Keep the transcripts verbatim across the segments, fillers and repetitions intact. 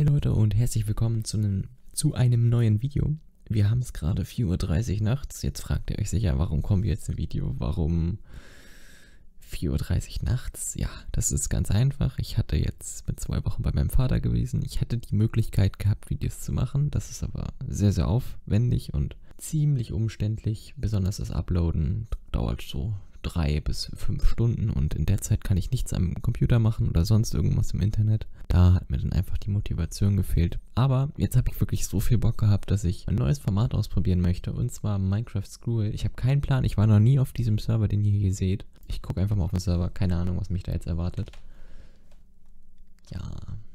Hey Leute und herzlich willkommen zu einem, zu einem neuen Video. Wir haben es gerade vier Uhr dreißig nachts. Jetzt fragt ihr euch sicher, warum kommen wir jetzt ein Video? Warum vier Uhr dreißig nachts? Ja, das ist ganz einfach. Ich hatte jetzt mit zwei Wochen bei meinem Vater gewesen. Ich hätte die Möglichkeit gehabt, Videos zu machen. Das ist aber sehr, sehr aufwendig und ziemlich umständlich. Besonders das Uploaden dauert so drei bis fünf Stunden und in der Zeit kann ich nichts am Computer machen oder sonst irgendwas im Internet. Da hat mir dann einfach die Motivation gefehlt. Aber jetzt habe ich wirklich so viel Bock gehabt, dass ich ein neues Format ausprobieren möchte, und zwar Minecraft School. Ich habe keinen Plan, ich war noch nie auf diesem Server, den ihr hier seht. Ich gucke einfach mal auf den Server, keine Ahnung, was mich da jetzt erwartet. Ja.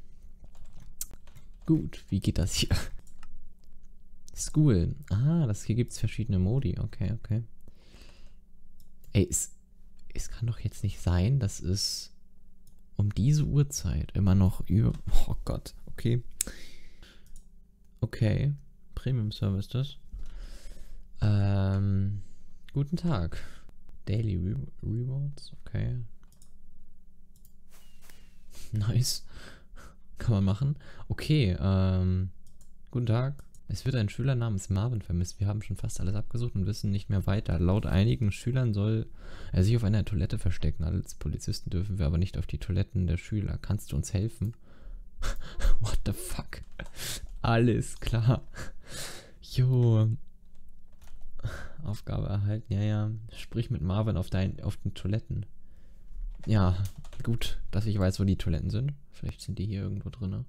Gut, wie geht das hier? School. Ah, das hier gibt es verschiedene Modi. Okay, okay. Ey, es, es kann doch jetzt nicht sein, dass es um diese Uhrzeit immer noch über... Oh Gott, okay. Okay, Premium-Server ist das. Ähm, guten Tag. Daily Re Rewards, okay. Nice. Kann man machen. Okay, ähm, guten Tag. Es wird ein Schüler namens Marvin vermisst. Wir haben schon fast alles abgesucht und wissen nicht mehr weiter. Laut einigen Schülern soll er sich auf einer Toilette verstecken. Als Polizisten dürfen wir aber nicht auf die Toiletten der Schüler. Kannst du uns helfen? What the fuck? Alles klar. Jo. Aufgabe erhalten. Ja, ja. Sprich mit Marvin auf, dein, auf den Toiletten. Ja, gut, dass ich weiß, wo die Toiletten sind. Vielleicht sind die hier irgendwo drin.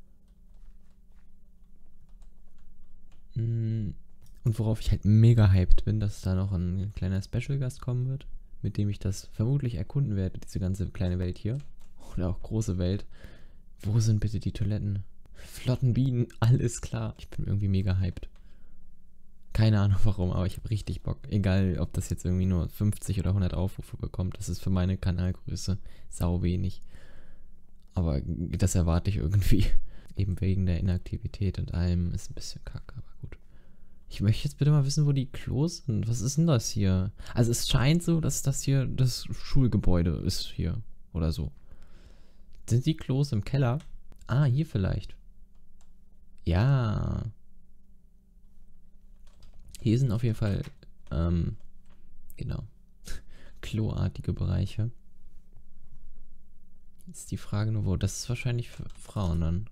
Und worauf ich halt mega hyped bin, dass da noch ein kleiner Special-Gast kommen wird, mit dem ich das vermutlich erkunden werde, diese ganze kleine Welt hier. Oder auch große Welt. Wo sind bitte die Toiletten? Flotten Bienen, alles klar. Ich bin irgendwie mega hyped. Keine Ahnung warum, aber ich habe richtig Bock. Egal, ob das jetzt irgendwie nur fünfzig oder hundert Aufrufe bekommt. Das ist für meine Kanalgröße sau wenig. Aber das erwarte ich irgendwie. Eben wegen der Inaktivität und allem ist ein bisschen kacke, aber gut. Ich möchte jetzt bitte mal wissen, wo die Klos sind. Was ist denn das hier? Also es scheint so, dass das hier das Schulgebäude ist hier oder so. Sind die Klos im Keller? Ah, hier vielleicht. Ja. Hier sind auf jeden Fall, ähm, genau, kloartige Bereiche. Jetzt ist die Frage nur, wo. Das ist wahrscheinlich für Frauen dann.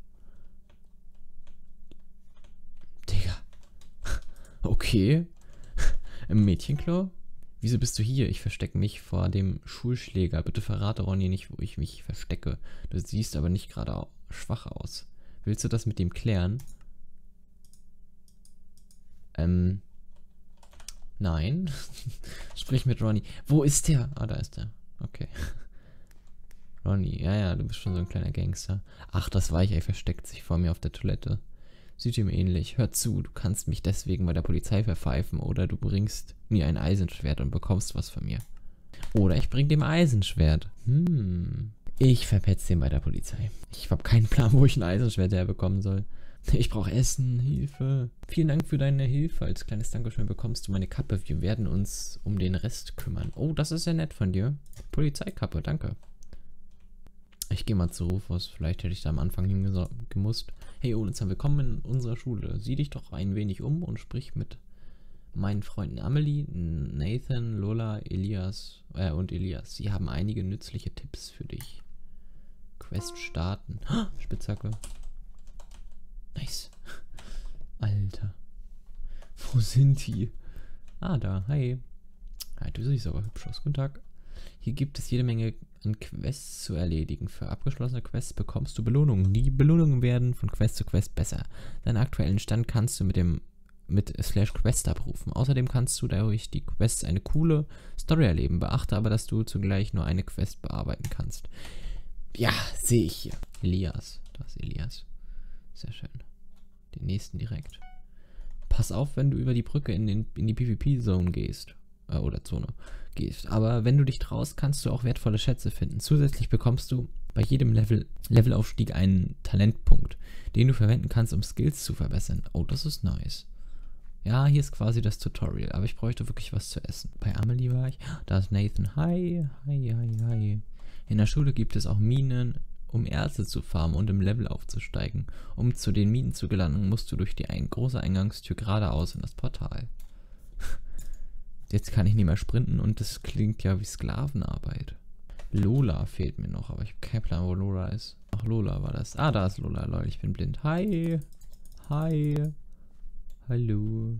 Digga. Okay. Im Mädchenklo? Wieso bist du hier? Ich verstecke mich vor dem Schulschläger. Bitte verrate Ronny nicht, wo ich mich verstecke. Du siehst aber nicht gerade schwach aus. Willst du das mit dem klären? Ähm. Nein. Sprich mit Ronny. Wo ist der? Ah, da ist der. Okay. Ronny, ja, ja, du bist schon so ein kleiner Gangster. Ach, das Weichei versteckt sich vor mir auf der Toilette. Sieht ihm ähnlich. Hör zu, du kannst mich deswegen bei der Polizei verpfeifen oder du bringst mir ein Eisenschwert und bekommst was von mir. Oder ich bring dem Eisenschwert. Hm. Ich verpetz den bei der Polizei. Ich habe keinen Plan, wo ich ein Eisenschwert herbekommen soll. Ich brauche Essen, Hilfe. Vielen Dank für deine Hilfe. Als kleines Dankeschön bekommst du meine Kappe. Wir werden uns um den Rest kümmern. Oh, das ist ja nett von dir. Polizeikappe, danke. Ich gehe mal zu Rufus. Vielleicht hätte ich da am Anfang hingemusst. Hey Olitzer, willkommen in unserer Schule. Sieh dich doch ein wenig um und sprich mit meinen Freunden Amelie, Nathan, Lola, Elias äh, und Elias. Sie haben einige nützliche Tipps für dich. Quest starten. Ah, Spitzhacke. Nice. Alter. Wo sind die? Ah, da. Hi. Hi, du siehst aber hübsch aus. Guten Tag. Hier gibt es jede Menge an Quests zu erledigen. Für abgeschlossene Quests bekommst du Belohnungen. Die Belohnungen werden von Quest zu Quest besser. Deinen aktuellen Stand kannst du mit dem mit slash Quest abrufen. Außerdem kannst du dadurch die Quests eine coole Story erleben. Beachte aber, dass du zugleich nur eine Quest bearbeiten kannst. Ja, sehe ich hier. Elias. Da ist Elias. Sehr schön. Den nächsten direkt. Pass auf, wenn du über die Brücke in, den, in die PvP-Zone gehst. Äh, oder Zone gehst. Aber wenn du dich traust, kannst du auch wertvolle Schätze finden. Zusätzlich bekommst du bei jedem Level, Levelaufstieg einen Talentpunkt, den du verwenden kannst, um Skills zu verbessern. Oh, das ist nice. Ja, hier ist quasi das Tutorial, aber ich bräuchte wirklich was zu essen. Bei Amelie war ich. Da ist Nathan. Hi, hi, hi, hi. In der Schule gibt es auch Minen um Erze zu farmen und im Level aufzusteigen. Um zu den Minen zu gelangen, musst du durch die ein große Eingangstür geradeaus in das Portal. Jetzt kann ich nicht mehr sprinten und das klingt ja wie Sklavenarbeit. Lola fehlt mir noch, aber ich habe keinen Plan, wo Lola ist. Ach, Lola war das. Ah, da ist Lola, Leute, ich bin blind. Hi. Hi. Hallo.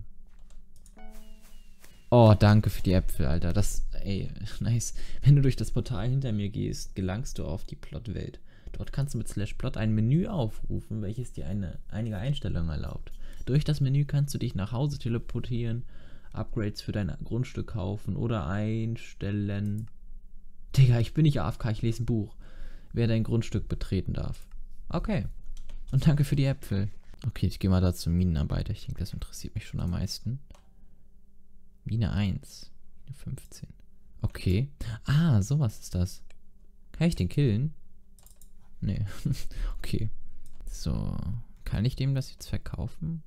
Oh, danke für die Äpfel, Alter. Das, ey, nice. Wenn du durch das Portal hinter mir gehst, gelangst du auf die Plot-Welt. Dort kannst du mit Slash Plot ein Menü aufrufen, welches dir eine, einige Einstellungen erlaubt. Durch das Menü kannst du dich nach Hause teleportieren, Upgrades für dein Grundstück kaufen oder einstellen. Digga, ich bin nicht A F K, ich lese ein Buch. Wer dein Grundstück betreten darf. Okay. Und danke für die Äpfel. Okay, ich gehe mal da zur Minenarbeiter. Ich denke, das interessiert mich schon am meisten. Mine eins. Mine fünfzehn. Okay. Ah, sowas ist das. Kann ich den killen? Nee. Okay. So. Kann ich dem das jetzt verkaufen?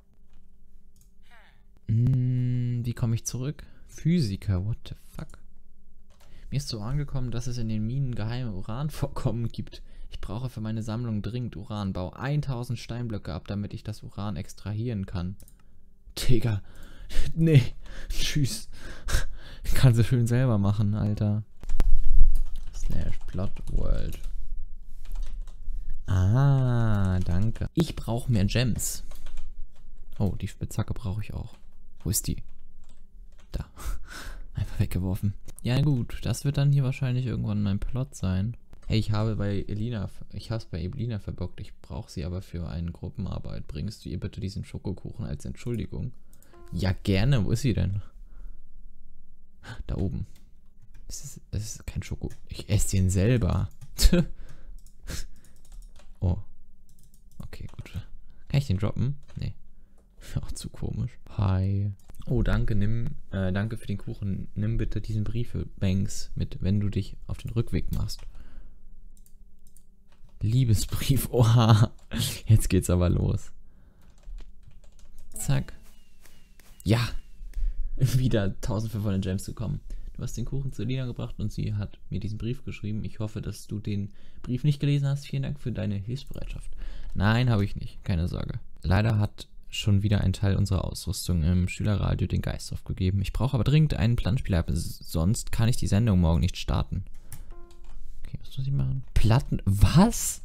Hm, wie komme ich zurück? Physiker, what the fuck? Mir ist so angekommen, dass es in den Minen geheime Uranvorkommen gibt. Ich brauche für meine Sammlung dringend Uran. Bau tausend Steinblöcke ab, damit ich das Uran extrahieren kann. Digga. Nee. Tschüss. Kannst du schön selber machen, Alter. Slash Plot World. Ah, danke. Ich brauche mehr Gems. Oh, die Spitzhacke brauche ich auch. Wo ist die? Da. Einfach weggeworfen. Ja gut, das wird dann hier wahrscheinlich irgendwann mein Plot sein. Hey, ich habe bei Elina, ich habe es bei Elina verbockt. Ich brauche sie aber für eine Gruppenarbeit. Bringst du ihr bitte diesen Schokokuchen als Entschuldigung? Ja, gerne. Wo ist sie denn? Da oben. Es ist, es ist kein Schoko. Ich esse den selber. Oh. Okay, gut. Kann ich den droppen? Nee. Auch zu komisch. Hi. Oh, danke, nimm, äh, danke für den Kuchen. Nimm bitte diesen Brief für Banks mit, wenn du dich auf den Rückweg machst. Liebesbrief. Oha. Jetzt geht's aber los. Zack. Ja. Wieder eintausendfünfhundert Gems bekommen. Du hast den Kuchen zu Lina gebracht und sie hat mir diesen Brief geschrieben. Ich hoffe, dass du den Brief nicht gelesen hast. Vielen Dank für deine Hilfsbereitschaft. Nein, habe ich nicht. Keine Sorge. Leider hat schon wieder ein Teil unserer Ausrüstung im Schülerradio den Geist aufgegeben. Ich brauche aber dringend einen Plattenspieler, sonst kann ich die Sendung morgen nicht starten. Okay, was muss ich machen? Platten... Was?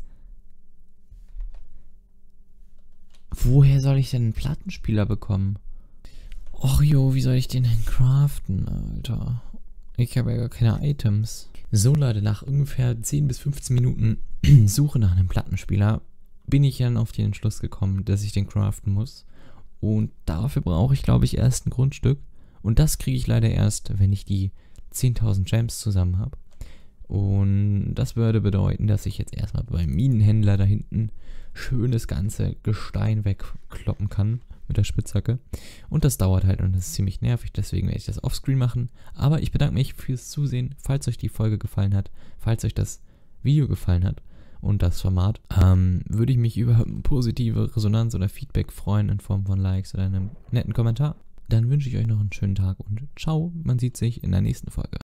Woher soll ich denn einen Plattenspieler bekommen? Och jo, wie soll ich den denn craften, Alter? Ich habe ja gar keine Items. So Leute, nach ungefähr zehn bis fünfzehn Minuten Suche nach einem Plattenspieler bin ich dann auf den Entschluss gekommen, dass ich den craften muss. Und dafür brauche ich, glaube ich, erst ein Grundstück. Und das kriege ich leider erst, wenn ich die zehntausend Gems zusammen habe. Und das würde bedeuten, dass ich jetzt erstmal beim Minenhändler da hinten schön das ganze Gestein wegkloppen kann mit der Spitzhacke. Und das dauert halt und das ist ziemlich nervig, deswegen werde ich das offscreen machen. Aber ich bedanke mich fürs Zusehen, falls euch die Folge gefallen hat, falls euch das Video gefallen hat und das Format, ähm, würde ich mich über positive Resonanz oder Feedback freuen in Form von Likes oder einem netten Kommentar. Dann wünsche ich euch noch einen schönen Tag und ciao, man sieht sich in der nächsten Folge.